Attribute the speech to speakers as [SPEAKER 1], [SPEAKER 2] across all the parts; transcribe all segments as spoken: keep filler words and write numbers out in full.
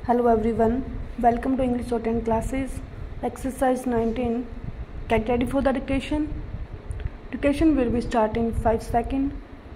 [SPEAKER 1] Hello everyone, welcome to English ten classes, exercise nineteen. Get ready for the dictation. Dictation will be starting in five seconds.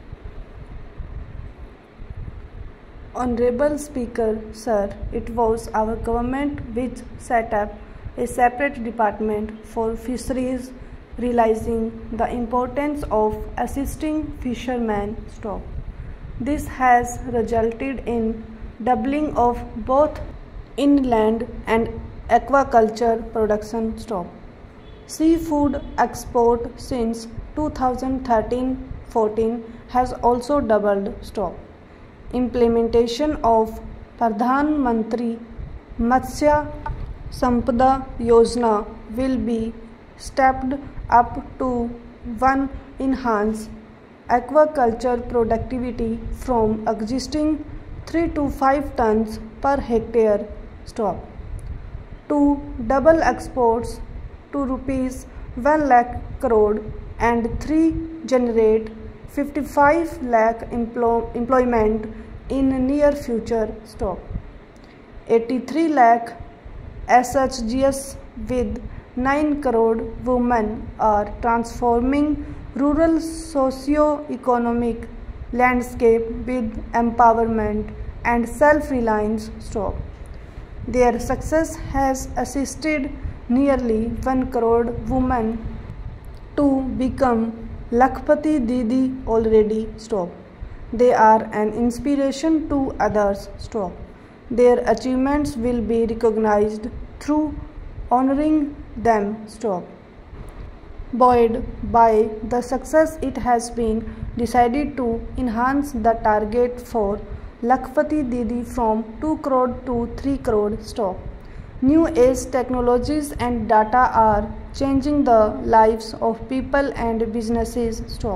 [SPEAKER 1] Honorable Speaker, Sir, it was our government which set up a separate department for fisheries, realizing the importance of assisting fishermen. Stop. This has resulted in doubling of both inland and aquaculture production. Stop. Seafood export since two thousand thirteen fourteen has also doubled. Stop. Implementation of Pradhan Mantri Matsya Sampada Yojana will be stepped up to one enhance aquaculture productivity from existing three to five tons per hectare. Stop. To double exports to rupees one lakh crore and three generate fifty-five lakh emplo- employment in near future. Stop. eighty-three lakh S H Gs with nine crore women are transforming rural socio-economic landscape with empowerment and self-reliance. Stop. Their success has assisted nearly one crore women to become Lakhpati Didi already. Stop. They are an inspiration to others. Stop. Their achievements will be recognized through honoring them. Stop. Buoyed by the success, it has been decided to enhance the target for Lakhpati Didi from two crore to three crore. Stop. New age technologies and data are changing the lives of people and businesses. Stop.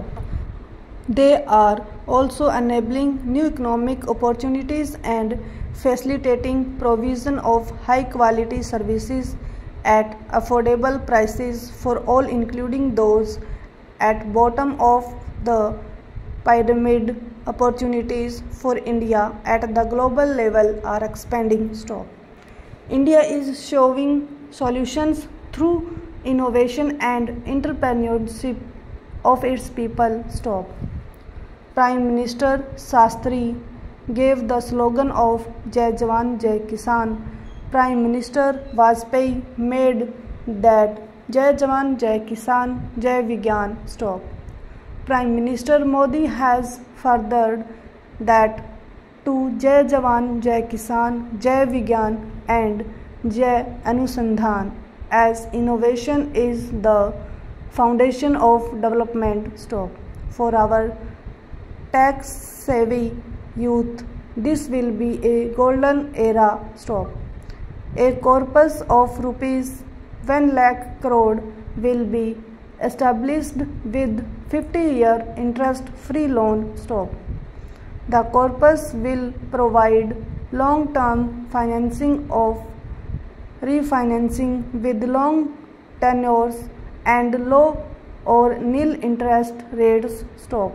[SPEAKER 1] They are also enabling new economic opportunities and facilitating provision of high quality services at affordable prices for all, including those at bottom of the pyramid. Opportunities for India at the global level are expanding. Stop. India is showing solutions through innovation and entrepreneurship of its people. Stop. Prime Minister Shastri gave the slogan of Jai Jawan Jai Kisan. Prime Minister Vajpayee made that Jai Jawan Jai Kisan Jai Vigyan. Stop. Prime Minister Modi has furthered that to Jai Jawan Jai Kisan Jai Vigyan and Jai Anusandhan, as innovation is the foundation of development. Stop. For our tax savvy youth, this will be a golden era. Stop. A corpus of rupees one lakh crore will be established with fifty year interest free loan. Stop. The corpus will provide long term financing of refinancing with long tenures and low or nil interest rates. Stop.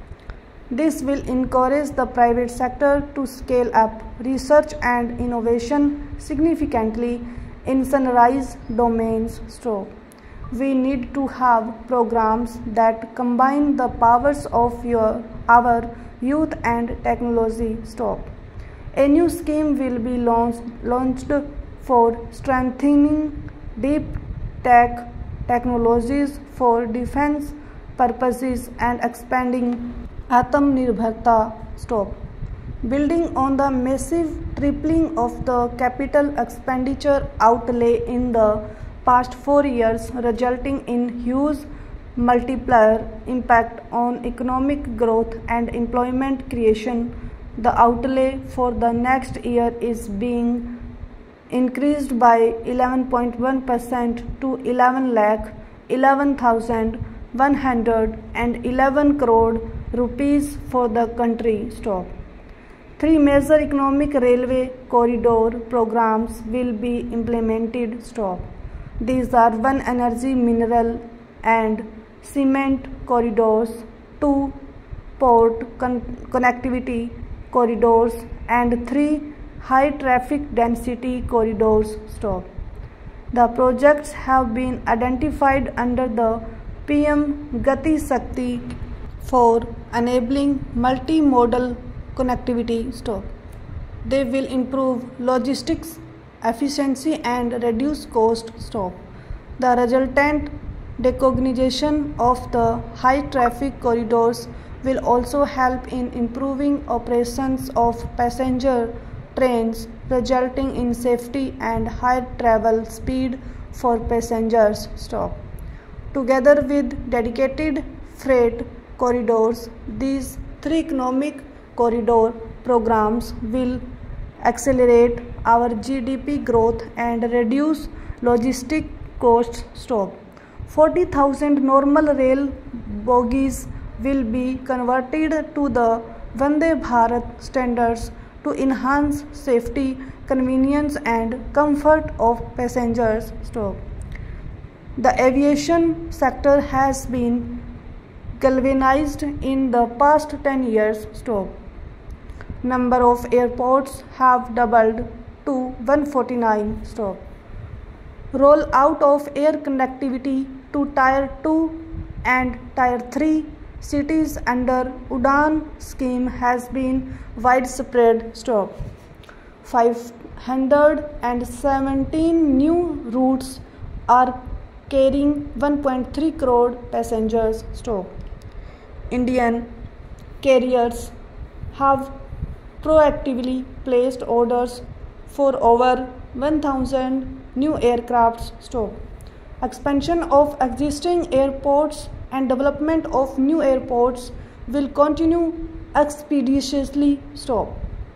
[SPEAKER 1] This will encourage the private sector to scale up research and innovation significantly in sunrise domains. Stop. We need to have programs that combine the powers of your, our youth and technology. Stop. A new scheme will be launched, launched for strengthening deep tech technologies for defense purposes and expanding Atmanirbharta. Stop. Building on the massive tripling of the capital expenditure outlay in the past four years, resulting in huge multiplier impact on economic growth and employment creation, the outlay for the next year is being increased by eleven point one percent to eleven lakh eleven thousand one hundred eleven crore rupees for the country. Stop. Three major economic railway corridor programs will be implemented. Stop. These are one energy, mineral and cement corridors, two port con connectivity corridors and three high traffic density corridors. Stop. The projects have been identified under the P M Gati Shakti for enabling multimodal connectivity. Stop. They will improve logistics efficiency and reduce cost. Stop. The resultant decarbonization of the high traffic corridors will also help in improving operations of passenger trains, resulting in safety and higher travel speed for passengers. Stop. Together with dedicated freight corridors, these three economic corridor programs will accelerate our G D P growth and reduce logistic costs. Stop. forty thousand normal rail bogies will be converted to the Vande Bharat standards to enhance safety, convenience and comfort of passengers. Stop. The aviation sector has been galvanized in the past ten years. Stop. Number of airports have doubled to one hundred forty-nine. Stop. Roll out of air connectivity to Tier two and Tier three cities under Udan scheme has been widespread. Stop. five hundred seventeen new routes are carrying one point three crore passengers. Stop. Indian carriers have proactively placed orders for over one thousand new aircrafts. Stop. Expansion of existing airports and development of new airports will continue expeditiously. Stop.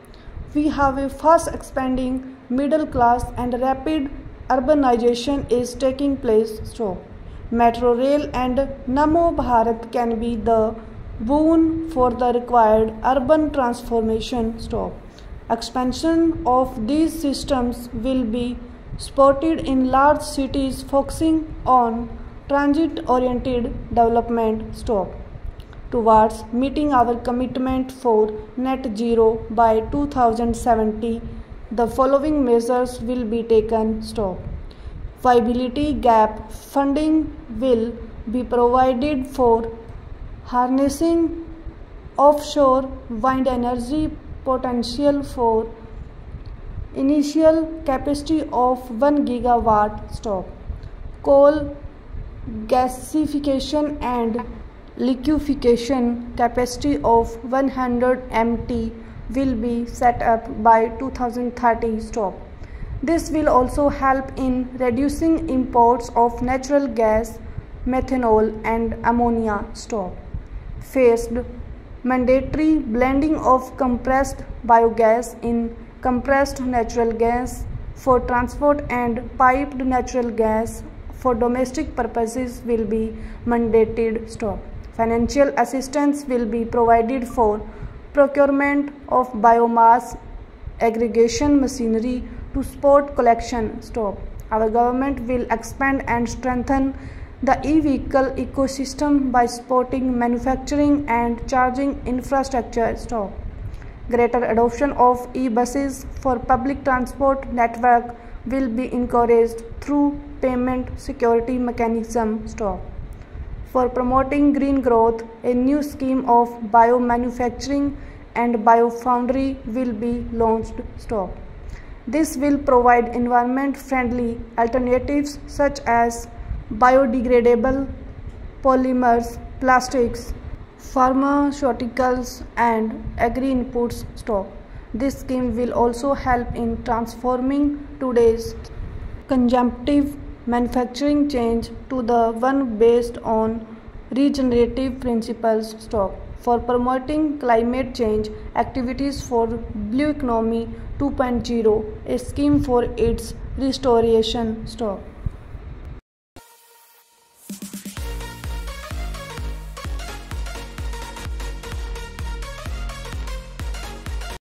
[SPEAKER 1] We have a fast expanding middle class and rapid urbanization is taking place. Stop. Metro rail and Namo Bharat can be the boon for the required urban transformation. Stop. Expansion of these systems will be supported in large cities focusing on transit-oriented development. Stop. Towards meeting our commitment for net zero by two thousand seventy, the following measures will be taken. Stop. Viability gap funding will be provided for harnessing offshore wind energy potential for initial capacity of one gigawatt. Stop. Coal gasification and liquefaction capacity of one hundred megawatt will be set up by two thousand thirty. Stop. This will also help in reducing imports of natural gas, methanol and ammonia. Stop. Phased mandatory blending of compressed biogas in compressed natural gas for transport and piped natural gas for domestic purposes will be mandated. Stop. Financial assistance will be provided for procurement of biomass aggregation machinery to support collection. Stop. Our government will expand and strengthen the e-vehicle ecosystem by supporting manufacturing and charging infrastructure. Stop. Greater adoption of e-buses for public transport network will be encouraged through payment security mechanism. Stop. For promoting green growth, a new scheme of biomanufacturing and biofoundry will be launched. Stop. This will provide environment-friendly alternatives such as biodegradable polymers, plastics, pharmaceuticals and agri-inputs. Stop. This scheme will also help in transforming today's consumptive manufacturing chain to the one based on regenerative principles. Stop. For promoting climate change activities for Blue Economy two point oh, a scheme for its restoration. Stop.